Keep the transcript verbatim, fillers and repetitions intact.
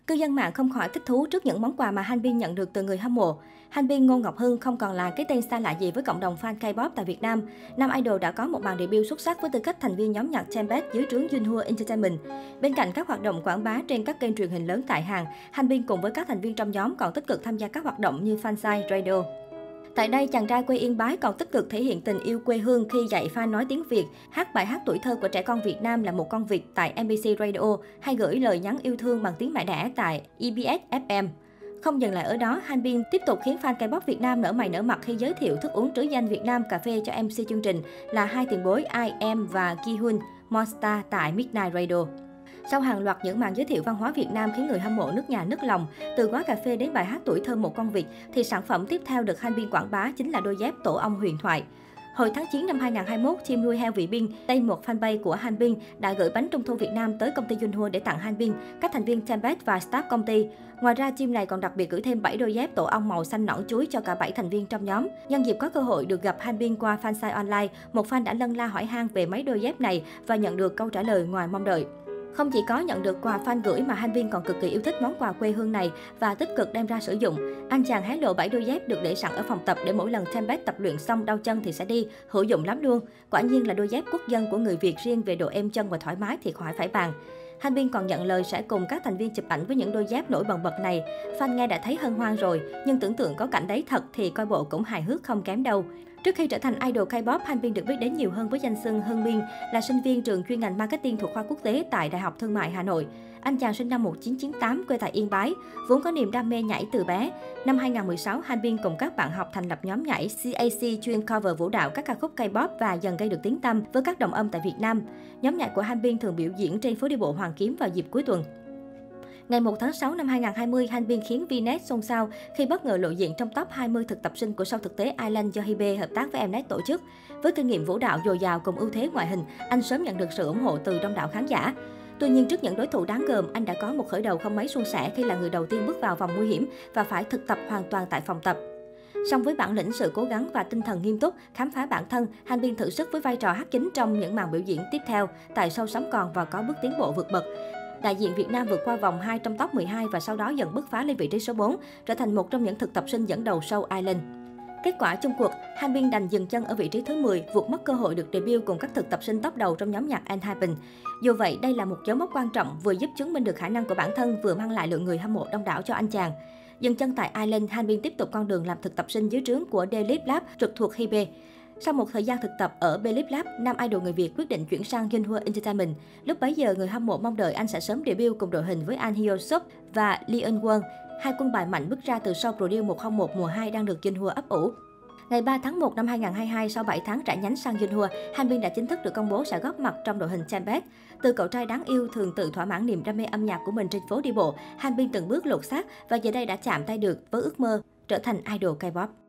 Cư dân mạng không khỏi thích thú trước những món quà mà Hanbin nhận được từ người hâm mộ. Hanbin Ngô Ngọc Hưng không còn là cái tên xa lạ gì với cộng đồng fan K-pop tại Việt Nam. Nam Idol đã có một màn debut xuất sắc với tư cách thành viên nhóm nhạc Tempest dưới trướng Yunhua Entertainment. Bên cạnh các hoạt động quảng bá trên các kênh truyền hình lớn tại Hàn, Hanbin cùng với các thành viên trong nhóm còn tích cực tham gia các hoạt động như fansite, radio. Tại đây, chàng trai quê Yên Bái còn tích cực thể hiện tình yêu quê hương khi dạy fan nói tiếng Việt, hát bài hát tuổi thơ của trẻ con Việt Nam là một con vịt tại em bê xê Radio, hay gửi lời nhắn yêu thương bằng tiếng mẹ đẻ tại e bê ét ép em. Không dừng lại ở đó, Hanbin tiếp tục khiến fan K-pop Việt Nam nở mày nở mặt khi giới thiệu thức uống trứ danh Việt Nam cà phê cho em xê chương trình là hai tiền bối I Em và Ki-hun Monster tại Midnight Radio. Sau hàng loạt những màn giới thiệu văn hóa Việt Nam khiến người hâm mộ nước nhà nức lòng, từ gói cà phê đến bài hát tuổi thơ một con vịt, thì sản phẩm tiếp theo được Hanbin quảng bá chính là đôi dép tổ ong huyền thoại. Hồi tháng chín năm hai nghìn không trăm hai mươi mốt, team nuôi heo Vị Bin, đây một fanpage của Hanbin, đã gửi bánh trung thu Việt Nam tới công ty Yunhua để tặng Hanbin, các thành viên Tempest và staff công ty. Ngoài ra, team này còn đặc biệt gửi thêm bảy đôi dép tổ ong màu xanh nõn chuối cho cả bảy thành viên trong nhóm. Nhân dịp có cơ hội được gặp Hanbin qua fansite online, một fan đã lân la hỏi han về mấy đôi dép này và nhận được câu trả lời ngoài mong đợi. Không chỉ có nhận được quà fan gửi mà Hanbin còn cực kỳ yêu thích món quà quê hương này và tích cực đem ra sử dụng. Anh chàng hé lộ bảy đôi dép được để sẵn ở phòng tập để mỗi lần Tempest tập luyện xong đau chân thì sẽ đi, hữu dụng lắm luôn. Quả nhiên là đôi dép quốc dân của người Việt, riêng về độ êm chân và thoải mái thì khỏi phải bàn. Hanbin còn nhận lời sẽ cùng các thành viên chụp ảnh với những đôi dép nổi bật bật này. Fan nghe đã thấy hân hoan rồi, nhưng tưởng tượng có cảnh đấy thật thì coi bộ cũng hài hước không kém đâu. Trước khi trở thành idol K-pop, Hanbin được biết đến nhiều hơn với danh xưng Hưng Bin, là sinh viên trường chuyên ngành marketing thuộc khoa quốc tế tại Đại học Thương mại Hà Nội. Anh chàng sinh năm một nghìn chín trăm chín mươi tám, quê tại Yên Bái, vốn có niềm đam mê nhảy từ bé. Năm hai nghìn không trăm mười sáu, Hanbin cùng các bạn học thành lập nhóm nhảy xê a xê chuyên cover vũ đạo các ca khúc K-pop và dần gây được tiếng tăm với các đồng âm tại Việt Nam. Nhóm nhảy của Hanbin thường biểu diễn trên phố đi bộ Hoàn Kiếm vào dịp cuối tuần. Ngày một tháng sáu năm hai nghìn không trăm hai mươi, Hanbin khiến Vnet xôn xao khi bất ngờ lộ diện trong top hai mươi thực tập sinh của show thực tế Island do Hybe hợp tác với Mnet tổ chức. Với kinh nghiệm vũ đạo dồi dào cùng ưu thế ngoại hình, anh sớm nhận được sự ủng hộ từ đông đảo khán giả. Tuy nhiên, trước những đối thủ đáng gờm, anh đã có một khởi đầu không mấy suôn sẻ khi là người đầu tiên bước vào vòng nguy hiểm và phải thực tập hoàn toàn tại phòng tập. Song với bản lĩnh, sự cố gắng và tinh thần nghiêm túc, khám phá bản thân, Hanbin thử sức với vai trò hát chính trong những màn biểu diễn tiếp theo tại show Sống Còn và có bước tiến bộ vượt bậc. Đại diện Việt Nam vượt qua vòng hai trong top mười hai và sau đó dần bứt phá lên vị trí số bốn, trở thành một trong những thực tập sinh dẫn đầu show Island. Kết quả chung cuộc, Hanbin đành dừng chân ở vị trí thứ mười, vụt mất cơ hội được debut cùng các thực tập sinh top đầu trong nhóm nhạc Enhypen. Dù vậy, đây là một dấu mốc quan trọng vừa giúp chứng minh được khả năng của bản thân, vừa mang lại lượng người hâm mộ đông đảo cho anh chàng. Dừng chân tại Island, Hanbin tiếp tục con đường làm thực tập sinh dưới trướng của D-Lip Lab trực thuộc Hybe. Sau một thời gian thực tập ở B-Lip Lab, nam idol người Việt quyết định chuyển sang Yunhua Entertainment. Lúc bấy giờ, người hâm mộ mong đợi anh sẽ sớm debut cùng đội hình với An Hyo Suk và Lee Eun Won, hai quân bài mạnh bước ra từ show Produce một không một mùa hai đang được Yunhua ấp ủ. Ngày ba tháng một năm hai nghìn không trăm hai mươi hai, sau bảy tháng rẽ nhánh sang Yunhua, Hanbin đã chính thức được công bố sẽ góp mặt trong đội hình Tempest. Từ cậu trai đáng yêu thường tự thỏa mãn niềm đam mê âm nhạc của mình trên phố đi bộ, Hanbin từng bước lột xác và giờ đây đã chạm tay được với ước mơ trở thành idol K-pop.